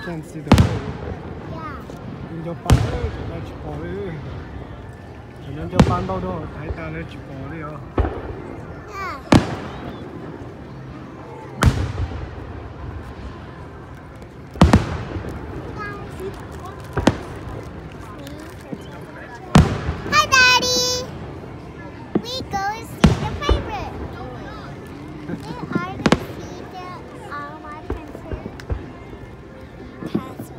can't see the road. Yeah. Nhưng cho bán ơi, là chỉ bỏ đi. Cho nên cho bán đâu đâu, thấy ta là chỉ bỏ đi à. Yeah. Hi, Daddy. We go and see the favorite. We are to see the my princess castle.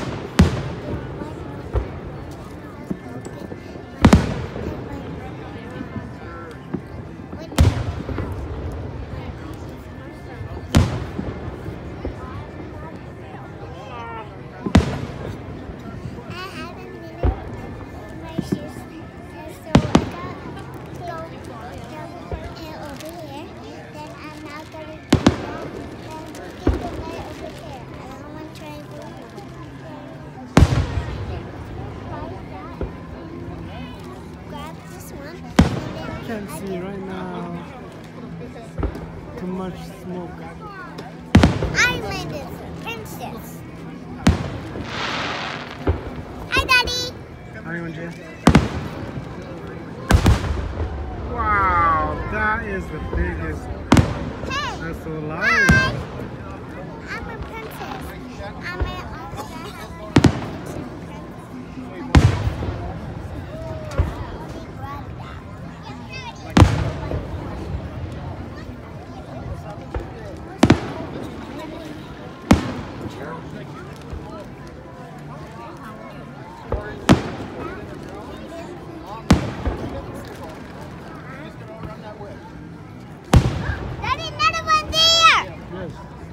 Can't see right now. Too much smoke. I made this princess. Hi, Daddy. Hi, Onja. Wow, that is the biggest. Hey. That's so loud. Hi. I'm a princess. I'm a Daddy, another one there. Yes.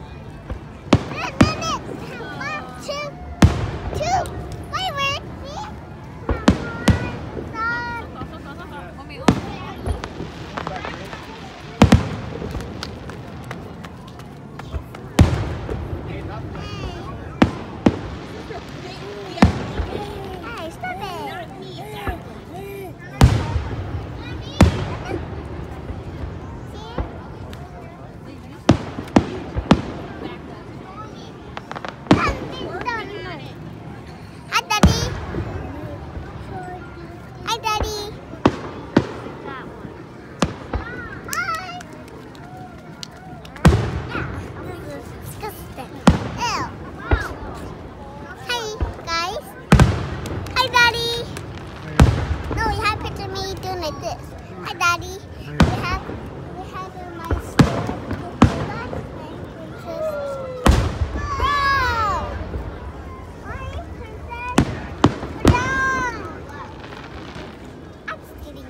Hey, stop it. Hi, Daddy. Hi, Daddy. Hi. Disgusting. Ew. Hi, guys. Hi, Daddy. No, you have a picture of me doing like this. Hi, Daddy. We have my store. That's my princess. No! Hi, princess. No! I'm just kidding.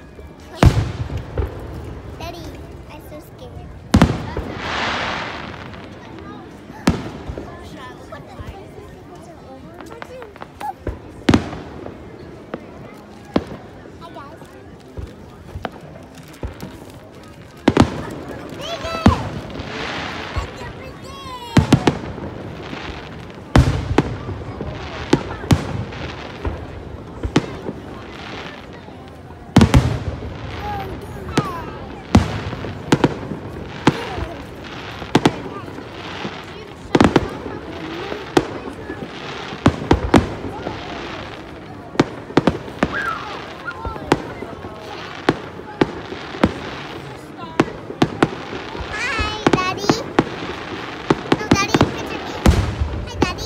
Daddy, I'm so scared. What the heck? Hi, guys. Hi, Daddy. No, Daddy, picture me. Hi, Daddy.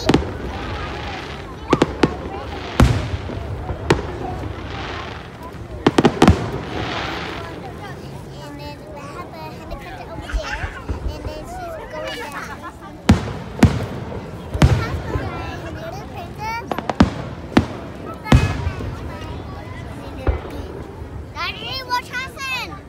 And then we have a helicopter over there, and then she's going down. We have the little princess. Daddy, watch Hassan.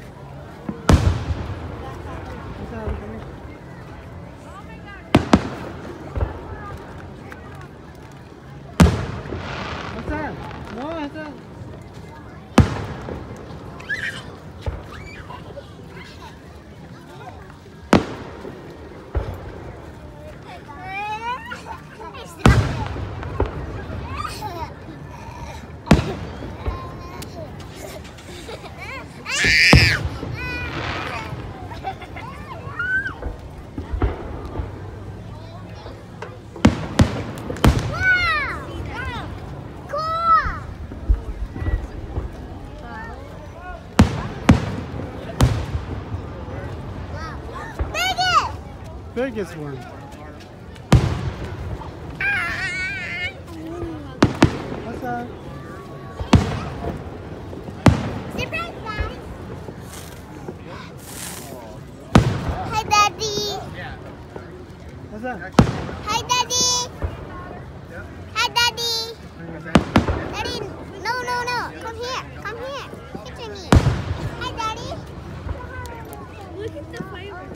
What's that? No, what's that? biggest one. What's that? Surprise, guys. Hi, Daddy. What's that? Hi, Daddy. Hi, Daddy. Daddy, no. Come here. Picture me. Hi, Daddy. Look at the fireworks.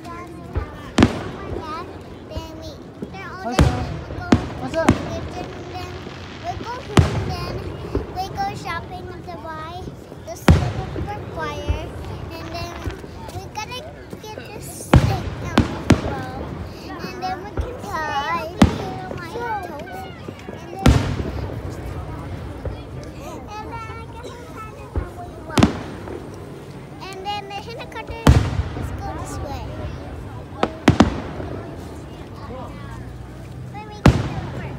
Then me. Then all What's that. that? What's that? We go shopping to buy the silver fire, and then we gotta get this stick out of the bowl, and then we can tie my toes, and then I guess I'm kind of really well. And then the henna cutter, let's go this way. Let me get there first.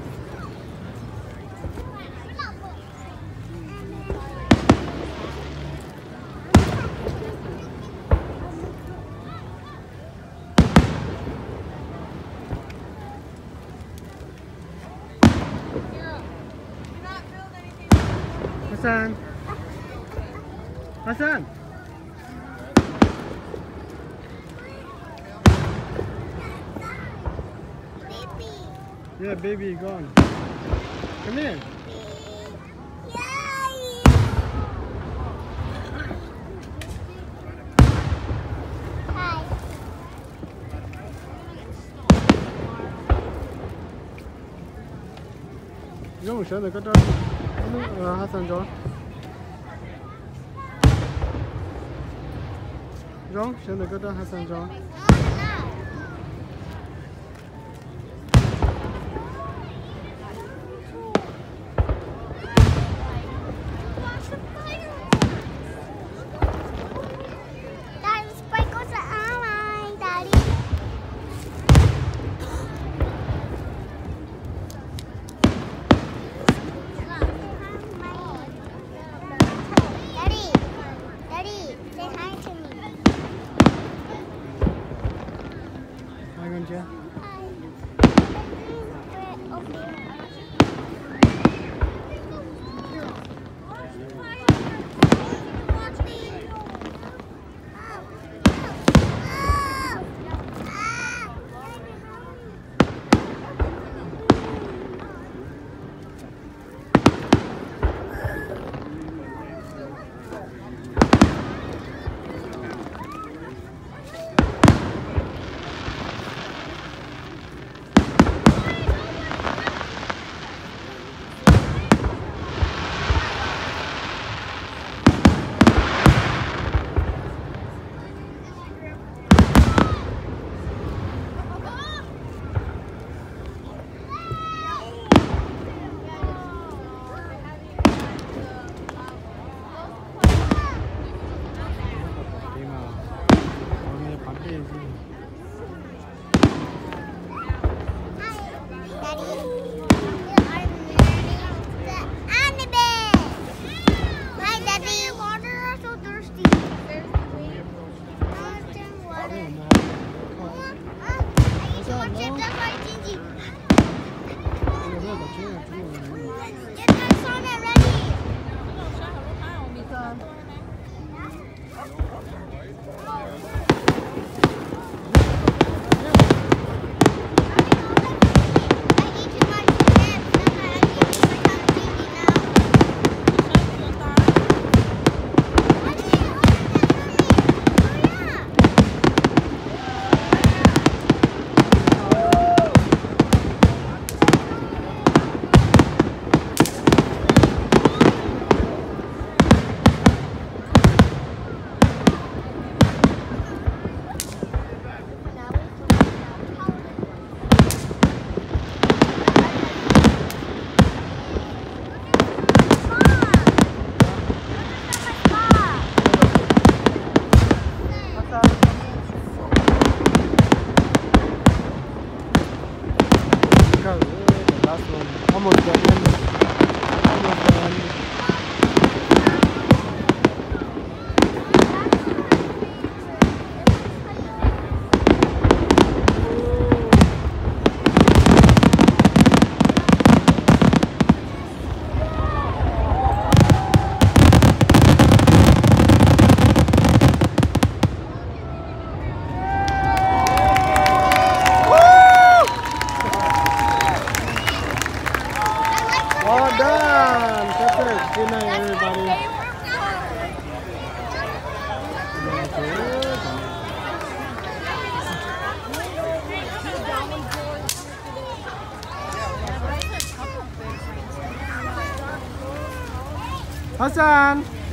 Hassan. Hassan. Baby. Yeah, baby, gone. Come here. Hi. Rong sợ được cái đó. Hassan cho. Rong sợ được cái đó Hassan cho. Daddy, sprinkles are online, Daddy. Daddy, say hi to me. Hai con chưa? Hi. We're over here. Get that sauna ready. Almost done. Almost done. All done. That's it. Good night, everybody. Hassan.